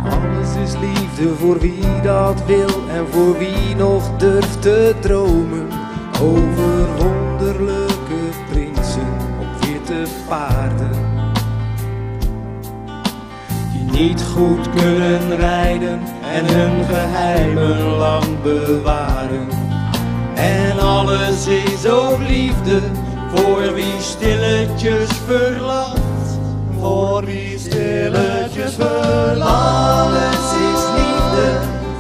Alles is liefde voor wie dat wil en voor wie nog durft te dromen over wonderlijke prinsen op witte paarden, die niet goed kunnen rijden en hun geheimen lang bewaren. En alles is ook liefde voor wie stilletjes verlangt, voor wie stilletjes verlangt. Alles is liefde,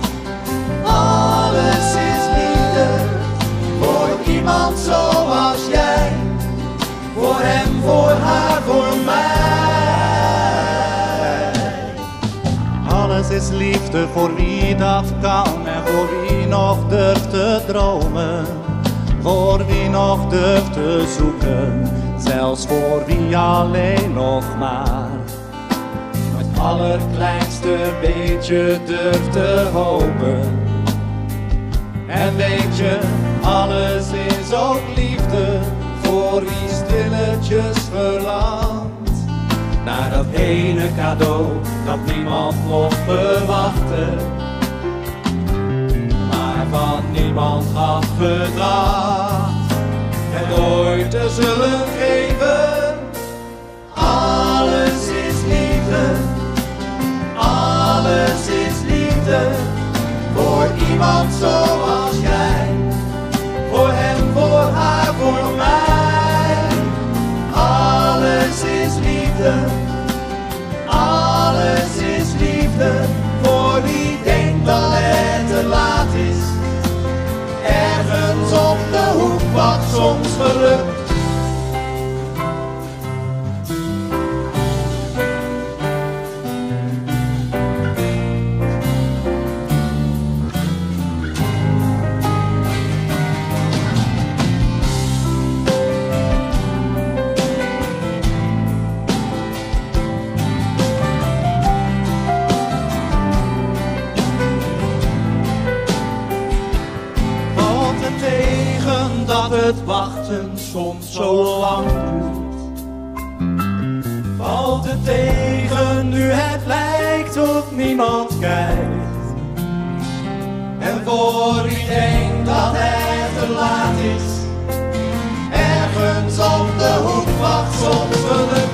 alles is liefde, voor iemand zoals jij, voor hem, voor haar, voor mij. Alles is liefde voor wie dat kan en voor wie nog durft te dromen, voor wie nog durft te zoeken, zelfs voor wie alleen nog maar het allerkleinste beetje durft te hopen. En weet je, alles is ook liefde voor wie stilletjes verlangt naar dat ene cadeau dat niemand mocht verwachten, maar van niemand had gedacht het ooit te zullen geven. Alles is liefde, alles is liefde, voor iemand zoals jij, voor hem, voor haar, voor mij. Alles is liefde, alles is liefde, voor wie denkt dat het te laat is. Ergens op de hoek wat soms gelukt. Tegen dat het wachten soms zo lang duurt, valt het tegen nu het lijkt of niemand kijkt. En voor wie denkt dat het te laat is, ergens op de hoek wacht soms geluk.